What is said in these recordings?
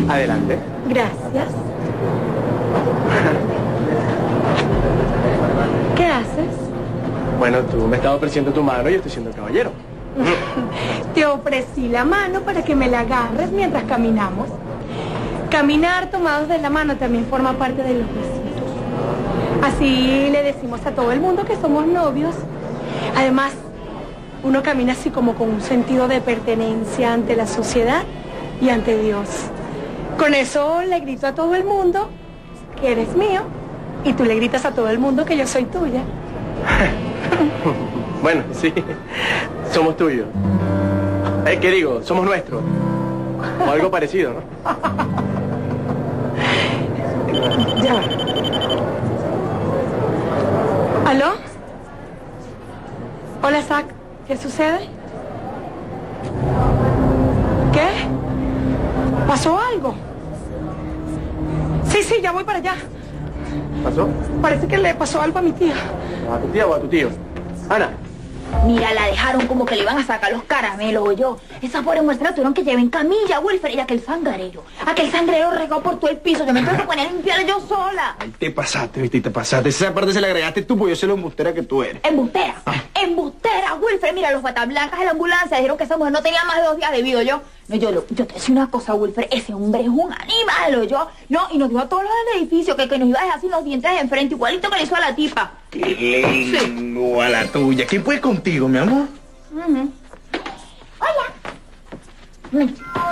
Adelante. Gracias. ¿Qué haces? Bueno, tú me estás ofreciendo tu mano y yo estoy siendo el caballero. Te ofrecí la mano para que me la agarres mientras caminamos. Caminar tomados de la mano también forma parte de los besitos. Así le decimos a todo el mundo que somos novios. Además, uno camina así como con un sentido de pertenencia ante la sociedad y ante Dios. Con eso le grito a todo el mundo que eres mío y tú le gritas a todo el mundo que yo soy tuya. Bueno, sí, somos tuyos. ¿Qué digo? Somos nuestros. O algo parecido, ¿no? Ya. ¿Aló? Hola, Zach. ¿Qué sucede? ¿Qué? ¿Pasó algo? Sí, ya voy para allá. ¿Pasó? Parece que le pasó algo a mi tía. ¿A tu tía o a tu tío? Ana. Mira, la dejaron como que le iban a sacar los caramelos, o yo. Esa pobre muestra la tuvieron que llevar en camilla, Wilfred, y aquel sangrero regó por todo el piso. Yo me tuve que poner a limpiar yo sola. Ay, te pasaste, viste, te pasaste. Esa parte se la agregaste tú, porque yo sé lo embustera que tú eres. ¿Embustera? Embustera, Wilfred. Mira, los batablancas de la ambulancia dijeron que esa mujer no tenía más de 2 días de vida, yo. No, yo te decía una cosa, Wilfred. Ese hombre es un animal, o yo. No, y nos dijo a todos los del edificio que nos iba a dejar sin los dientes de enfrente, igualito que le hizo a la tipa. Qué lengua la tuya. ¿Quién puede contigo, mi amor? Hola.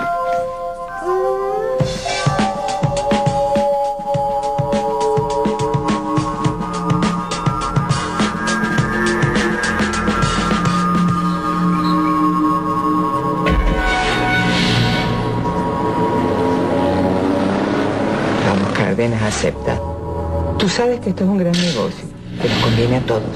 Vamos, Cárdenas, acepta. Tú sabes que esto es un gran negocio, que nos conviene a todos.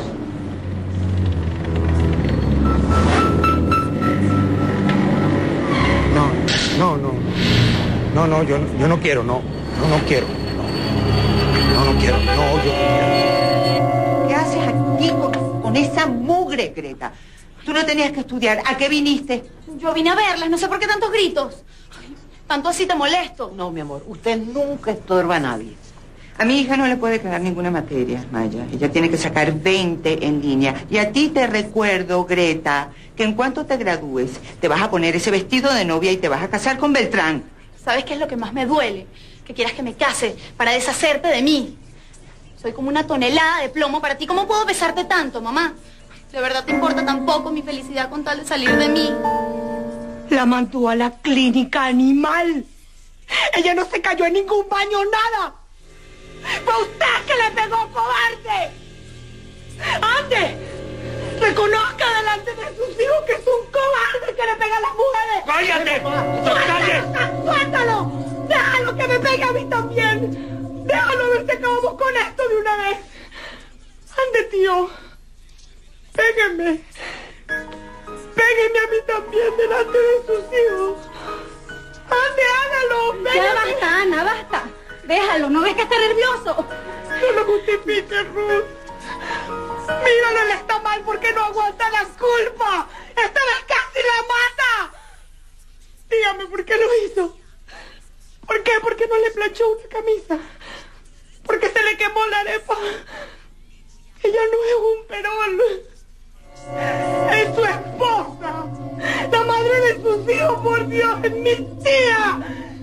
No, yo no quiero, no quiero. No quiero, yo no quiero. ¿Qué haces aquí con esa mugre, Greta? Tú no tenías que estudiar. ¿A qué viniste? Yo vine a verlas, no sé por qué tantos gritos. Ay, tanto así te molesto. No, mi amor, usted nunca estorba a nadie. A mi hija no le puede quedar ninguna materia, Maya. Ella tiene que sacar 20 en línea. Y a ti te recuerdo, Greta, que en cuanto te gradúes, te vas a poner ese vestido de novia y te vas a casar con Beltrán. ¿Sabes qué es lo que más me duele? Que quieras que me case para deshacerte de mí. Soy como una tonelada de plomo para ti. ¿Cómo puedo pesarte tanto, mamá? ¿De verdad te importa tan poco mi felicidad con tal de salir de mí? La mandó a la clínica animal. Ella no se cayó en ningún baño, nada. ¡Fue usted que le pegó, cobarde! ¡Ande! Reconozca delante de sus hijos que es un cobarde que le pega a las mujeres. ¡Cállate! ¡Cállate! ¡Suéltalo! ¡Déjalo que me pegue a mí también! ¡Déjalo ver si acabamos con esto de una vez! ¡Ande, tío! ¡Pégueme! ¡Pégueme a mí también delante de sus hijos! ¡Ande, hágalo! ¡Pégueme! Ya basta, Ana, basta. Déjalo, ¿no ves que está nervioso? No lo justifique, Ruth. Míralo, él está mal porque no aguanta la culpa. Esta vez casi la mata. Dígame por qué lo hizo. ¿Por qué? ¿Por qué no le planchó una camisa? ¿Por qué se le quemó la arepa? Ella no es un perol. Es su esposa. La madre de sus hijos, por Dios, es mi tía.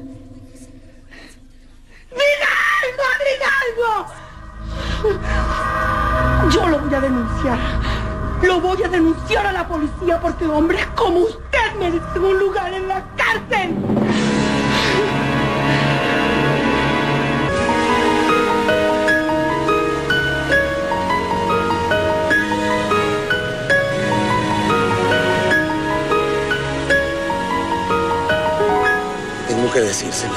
¡Diga algo! Yo lo voy a denunciar. Lo voy a denunciar a la policía porque hombres como usted merecen un lugar en la cárcel. Tengo que decírselo.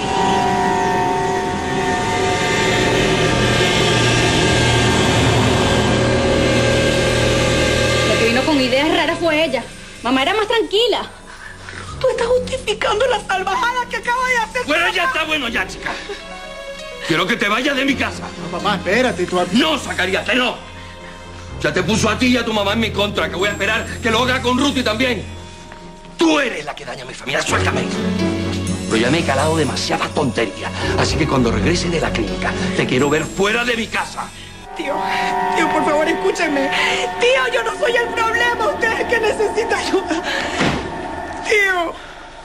Con ideas raras fue ella. Mamá era más tranquila. Tú estás justificando la salvajada que acaba de hacer. Bueno, ya está bueno ya, chica. Quiero que te vayas de mi casa. No, papá, espérate, tú... No, Zacarías, que no. Ya te puso a ti y a tu mamá en mi contra, que voy a esperar que lo haga con Ruti también. Tú eres la que daña a mi familia. Suéltame. pero ya me he calado demasiadas tonterías. Así que cuando regrese de la clínica, te quiero ver fuera de mi casa. Tío, por favor, escúcheme. Tío, yo no soy el problema. Usted es el que necesita ayuda. Tío.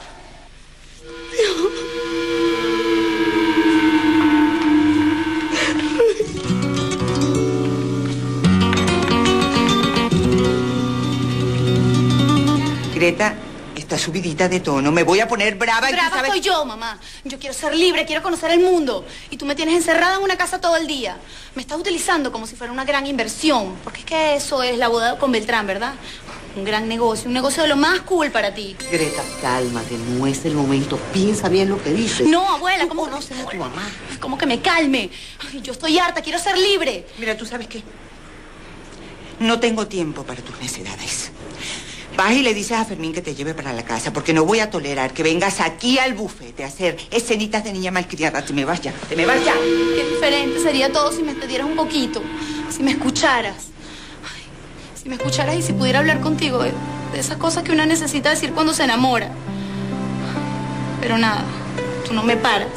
Greta, está subidita de tono. Me voy a poner brava. Brava soy yo, mamá. Yo quiero ser libre, quiero conocer el mundo. Y tú me tienes encerrada en una casa todo el día. Me estás utilizando como si fuera una gran inversión. Porque es que eso es la boda con Beltrán, ¿verdad? Un gran negocio, un negocio de lo más cool para ti. Greta, cálmate, no es el momento. Piensa bien lo que dices. No, abuela, ¿cómo conoces a tu mamá? ¿Cómo que me calme? Ay, yo estoy harta, quiero ser libre. Mira, ¿tú sabes qué? No tengo tiempo para tus necesidades. Vas y le dices a Fermín que te lleve para la casa, porque no voy a tolerar que vengas aquí al bufete a hacer escenitas de niña malcriada. Te me vas ya, te me vas ya. Qué diferente sería todo si me entendieras un poquito, si me escucharas. Ay, si me escucharas y si pudiera hablar contigo de esas cosas que una necesita decir cuando se enamora. Pero nada, tú no me paras.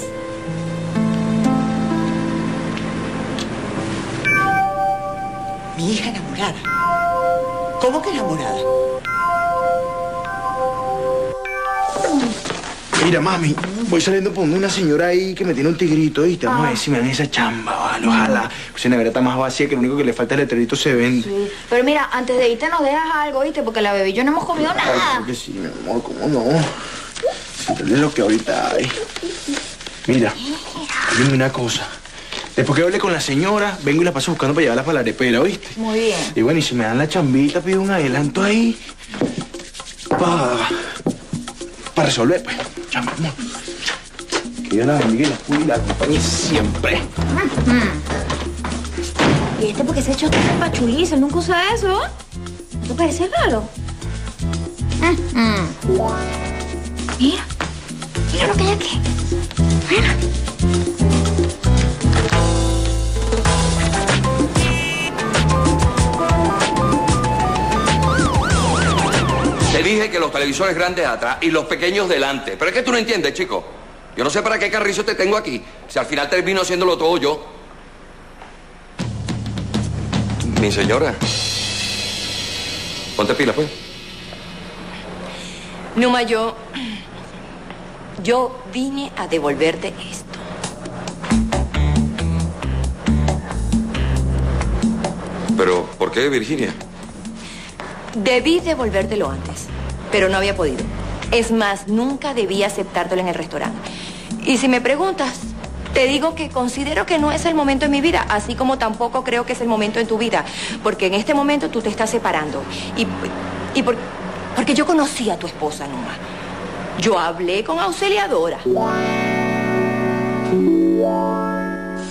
Mi hija enamorada. ¿Cómo que enamorada? Mira, mami, voy saliendo por una señora ahí que me tiene un tigrito, ¿viste? Vamos a ver si me dan esa chamba, vale, ojalá. Pues la nevera está más vacía que lo único que le falta es el letrerito se vende. Sí. Pero mira, antes de irte nos dejas algo, ¿viste? Porque la bebé y yo no hemos comido nada. Ay, creo que sí, mi amor, ¿cómo no? Dale lo que ahorita hay. Mira, dime una cosa. Después que hable con la señora, vengo y la paso buscando para llevarla para la arepera, ¿oíste? Muy bien. Y bueno, y si me dan la chambita, pido un adelanto ahí. Para resolver, pues. Chamba, amor. Que Dios la bendiga y la cuide y la acompañe siempre. ¿Y este por qué se echó este pachulizo? Él nunca usa eso. ¿No te parece raro? Mira. Mira lo que hay aquí. Mira. Te dije que los televisores grandes atrás y los pequeños delante. Pero es que tú no entiendes, chico. Yo no sé para qué carrizo te tengo aquí. Si al final termino haciéndolo todo yo. Mi señora. Ponte pila, pues. Numa, yo vine a devolverte esto. Pero, ¿por qué, Virginia? Debí devolvértelo antes, pero no había podido. Es más, nunca debí aceptártelo en el restaurante. Y si me preguntas, te digo que considero que no es el momento en mi vida, así como tampoco creo que es el momento en tu vida, porque en este momento tú te estás separando. Porque yo conocí a tu esposa, Numa. Yo hablé con Auxiliadora.